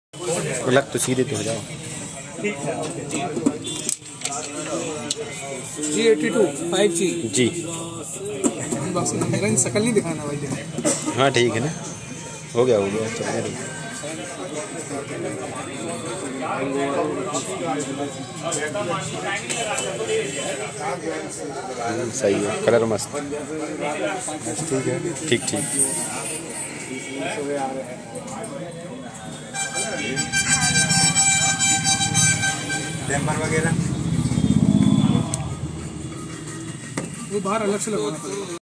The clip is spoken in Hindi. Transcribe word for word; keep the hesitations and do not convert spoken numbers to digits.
लग तो सीधे तो हो जाओ। जी एटी टू फाइव जी जी बस मेरा शकल नहीं दिखाना भाई। हाँ ठीक है ना, हो गया हो गया चलने दो। सही है, कलर मस्त ठीक है। ठीक ठीक टेम्पर वगैरह वो बाहर अलग से लगवाना पड़ेगा।